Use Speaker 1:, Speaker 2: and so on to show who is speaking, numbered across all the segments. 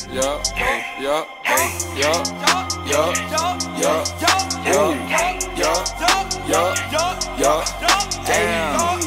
Speaker 1: yeah, yeah, yeah, yeah, yeah, damn,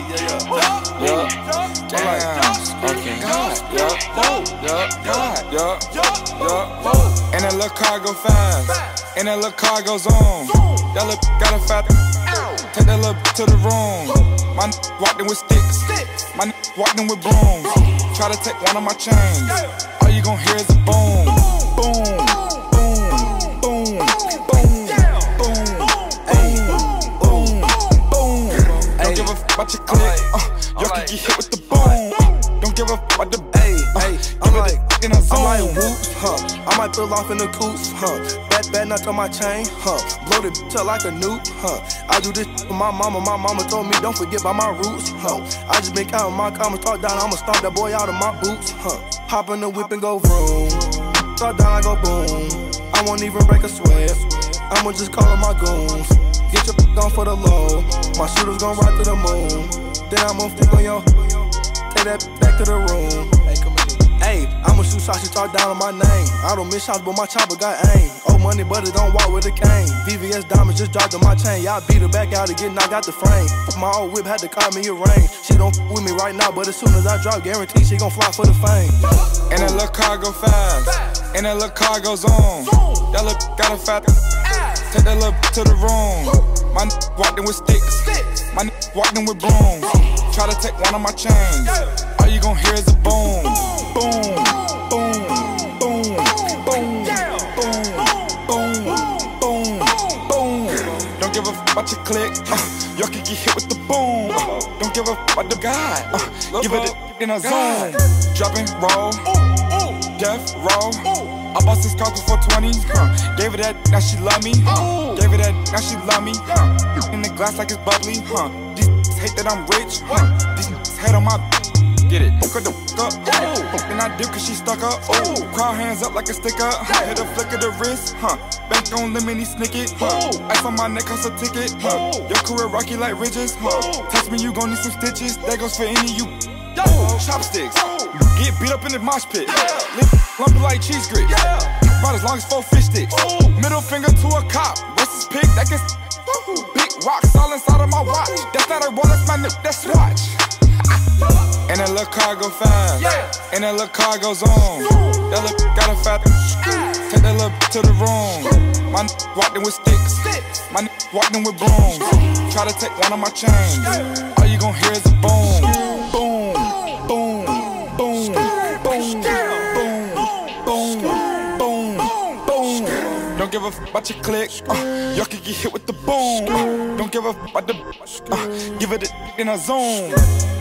Speaker 1: and that little car go fast, and that little car goes on. That little got a fat, take that little to the room. My walked in with sticks, my walked in with brooms. Try to take one of my chains, all you gon' hear is a boom, boom, boom, boom, boom, boom, boom. Don't give a f about your click, y'all can get hit with the boom. Don't give a f about the give it in a zone.
Speaker 2: I might whoop, I might pull off in the coops, bad nuts on my chain, blow the bitch up like a nuke, I do this for my mama told me don't forget about my roots, I just been counting my commas, talk down, I'ma stomp that boy out of my boots, hop in the whip and go vroom, talk down, I go boom, I won't even break a sweat, I'ma just call up my goons, get your on for the low, my shooters gon' ride to the moon, then I'ma flick on your, take that back to the room. Hey, I'ma shoot shots, you talk down on my name. I don't miss shots, but my chopper got aim. Old money, but it don't walk with a cane. VVS diamonds just dropped on my chain. Y'all beat her back out again, knocked out the frame. My old whip had to call me a rain. She don't with me right now, but as soon as I drop, guarantee she gon' fly for the fame.
Speaker 1: And that little car go fast, and that little car goes on. That little got a fat, take that little to the room. My walked in with sticks, my walked in with brooms. Try to take one of my chains, all you gon' hear is a boom. Boom, boom, boom, boom, boom, boom, boom, boom. Don't give a f about your click, y'all can get hit with the boom. Don't give a f about the guy, give it in a zone. Dropping, roll, death row. I bought this car for 420, gave her that, now she love me, gave her that, now she love me, in the glass like it's bubbly, these hate that I'm rich, these hate on my get it, cut the f up, and I dip cause she stuck up, crowd hands up like a sticker, hit a flick of the wrist, bank on lemony snicket, ice on my neck cost a ticket, your career rocky like ridges, touch me you gon' need some stitches, that goes for any you, chopsticks, get beat up in the mosh pit, lip lumpy like cheese grits, about as long as 4 fish sticks, middle finger to a cop, racist pig, that gets, big rocks all inside of my watch, that's not a roll, that's my nip, that's Swatch. And that little car go fast, and that little car goes on. That little got a fat, take that little to the room. My walked in with sticks, my walked in with brooms. Try to take one of my chains, all you gon' hear is a boom, boom, boom, boom, boom, boom, boom, boom, boom. Don't give a f about your click, y'all can get hit with the boom. Don't give a f about the, give it in a zone.